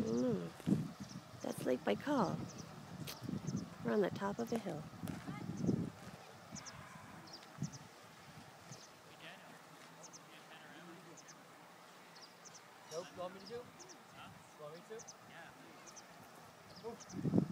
Mm, that's Lake Baikal. We're on the top of a hill. Nope, you want me to? Want me to? Yeah.